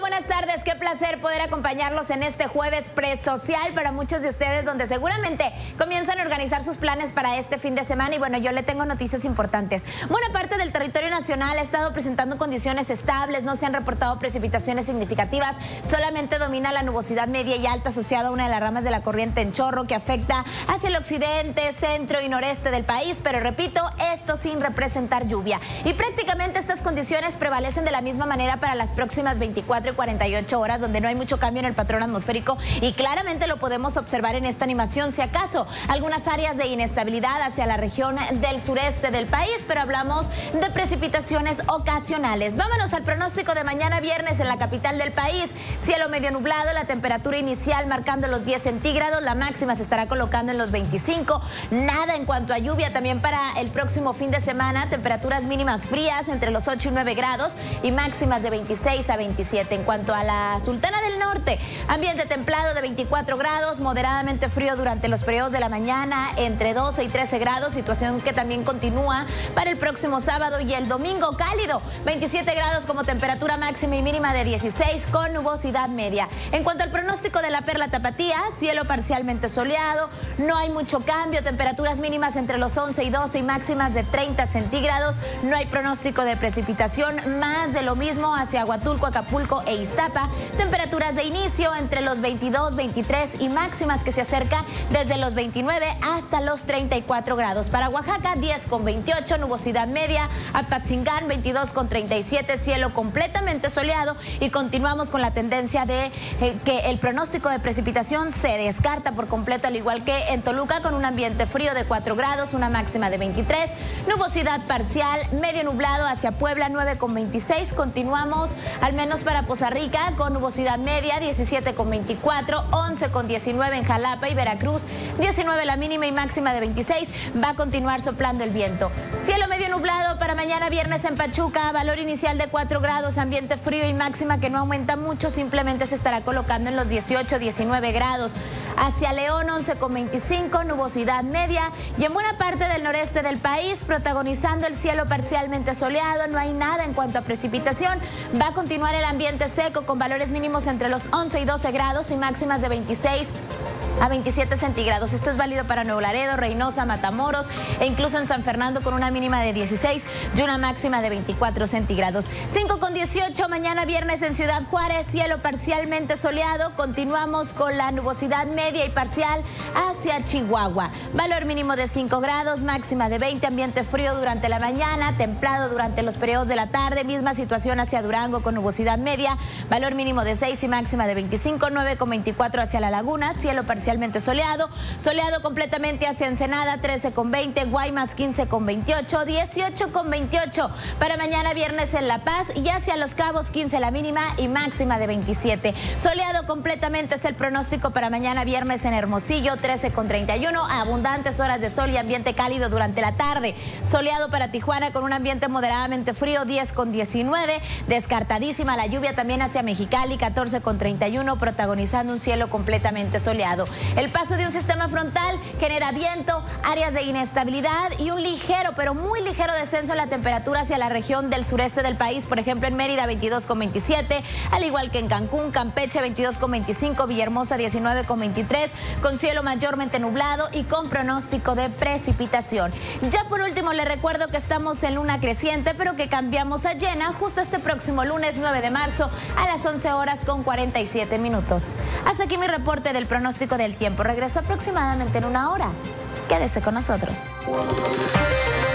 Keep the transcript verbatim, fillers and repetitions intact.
buenas tardes. Qué placer poder acompañarlos en este jueves presocial para muchos de ustedes, donde seguramente comienzan a organizar sus planes para este fin de semana. Y bueno, yo le tengo noticias importantes. Buena parte del territorio nacional ha estado presentando condiciones estables, no se han reportado precipitaciones significativas, solamente domina la nubosidad media y alta asociada a una de las ramas de la corriente en chorro que afecta hacia el occidente, centro y noreste del país, pero repito, esto sin representar lluvia. Y prácticamente estas condiciones prevalecen de la misma manera para las próximas veinticuatro y cuarenta y ocho horas, donde no hay mucho cambio en el patrón atmosférico y claramente lo podemos observar en esta animación, si acaso algunas áreas de inestabilidad hacia la región del sureste del país, pero hablamos de precipitaciones ocasionales. Vámonos al pronóstico de mañana viernes en la capital del país. Cielo medio nublado, la temperatura inicial marcando los diez centígrados, la máxima se estará colocando en los veinticinco. Nada en cuanto a lluvia. También para el próximo fin de semana, temperaturas mínimas frías entre los ocho y nueve grados y máximas de veintiséis a veintisiete. En cuanto a la Sultana del Norte, ambiente templado de veinticuatro grados, moderadamente frío durante los periodos de la mañana, entre doce y trece grados, situación que también continúa para el próximo sábado y el domingo. Cálido, veintisiete grados como temperatura máxima y mínima de dieciséis con nubosidad media. En cuanto al pronóstico de la Perla Tapatía, cielo parcialmente soleado, no hay mucho cambio, temperaturas mínimas entre los once y doce y máximas de treinta centígrados, no hay pronóstico de precipitación, más de lo mismo hacia Huatulco, Acapulco e Iztapa, temperaturas de inicio entre los veintidós, veintitrés y máximas que se acercan desde los veintinueve hasta los treinta y cuatro grados. Para Oaxaca, diez con veintiocho, nubosidad media, Apatzingán, veintidós con treinta y siete, cielo completamente soleado, y continuamos con la tendencia de eh, que el pronóstico de precipitación se descarta por completo, al igual que en Toluca, con un ambiente frío de cuatro grados, una máxima de veintitrés, nubosidad parcial, medio nublado hacia Puebla, nueve con veintiséis, continuamos al menos para Poza Rica con nubosidad media, diecisiete con veinticuatro, once con diecinueve en Jalapa y Veracruz, diecinueve la mínima y máxima de veintiséis, va a continuar soplando el viento. Cielo medio nublado para mañana viernes en Pachuca, valor inicial de cuatro grados, ambiente frío y máxima que no aumenta mucho, simplemente se estará colocando en los dieciocho, diecinueve grados. Hacia León, once con veinticinco, nubosidad media, y en buena parte del noreste del país, protagonizando el cielo parcialmente soleado, no hay nada en cuanto a precipitación, va a continuar el ambiente seco con valores mínimos entre los once y doce grados y máximas de veintiséis a veintisiete centígrados. Esto es válido para Nuevo Laredo, Reynosa, Matamoros e incluso en San Fernando, con una mínima de dieciséis y una máxima de veinticuatro centígrados. cinco con dieciocho, mañana viernes en Ciudad Juárez, cielo parcialmente soleado. Continuamos con la nubosidad media y parcial hacia Chihuahua. Valor mínimo de cinco grados, máxima de veinte, ambiente frío durante la mañana, templado durante los periodos de la tarde. Misma situación hacia Durango con nubosidad media, valor mínimo de seis y máxima de veinticinco, nueve con veinticuatro hacia La Laguna, cielo parcialmente Parcialmente soleado, soleado completamente hacia Ensenada, trece con veinte, Guaymas quince con veintiocho, dieciocho con veintiocho para mañana viernes en La Paz, y hacia Los Cabos quince la mínima y máxima de veintisiete. Soleado completamente es el pronóstico para mañana viernes en Hermosillo, trece con treinta y uno, abundantes horas de sol y ambiente cálido durante la tarde. Soleado para Tijuana con un ambiente moderadamente frío, diez con diecinueve, descartadísima la lluvia también hacia Mexicali, catorce con treinta y uno, protagonizando un cielo completamente soleado. El paso de un sistema frontal genera viento, áreas de inestabilidad y un ligero, pero muy ligero descenso en la temperatura hacia la región del sureste del país. Por ejemplo, en Mérida, veintidós con veintisiete, al igual que en Cancún, Campeche, veintidós con veinticinco, Villahermosa, diecinueve con veintitrés, con cielo mayormente nublado y con pronóstico de precipitación. Ya por último, les recuerdo que estamos en luna creciente, pero que cambiamos a llena justo este próximo lunes nueve de marzo a las once horas con cuarenta y siete minutos. Hasta aquí mi reporte del pronóstico del tiempo. Regreso aproximadamente en una hora. Quédese con nosotros.